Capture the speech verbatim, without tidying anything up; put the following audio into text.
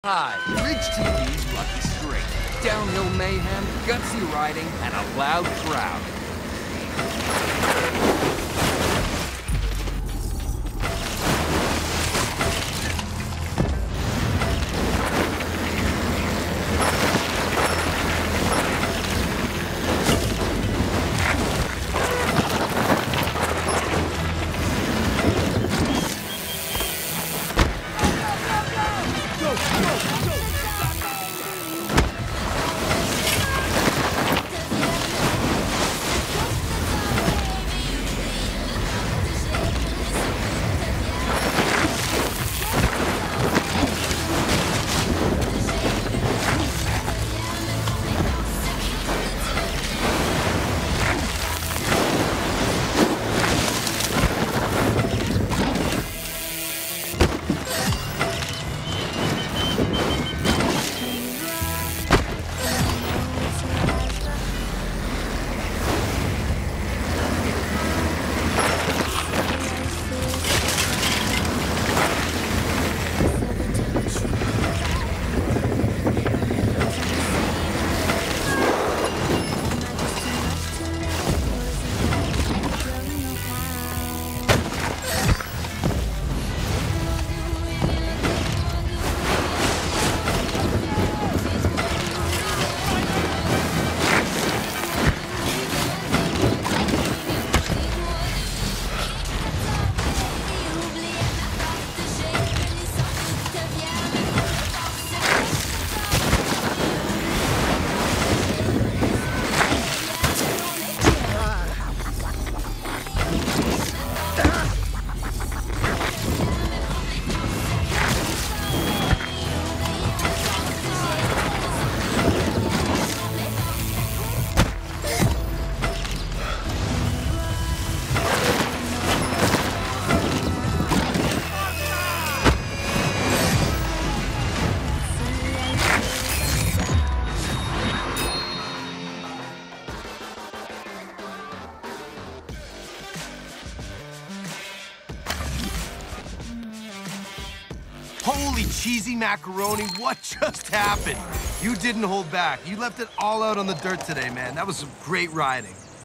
Hi, Ridge T V's Lucky Straight. Downhill mayhem, gutsy riding, and a loud crowd. Holy cheesy macaroni, what just happened? You didn't hold back. You left it all out on the dirt today, man. That was some great riding.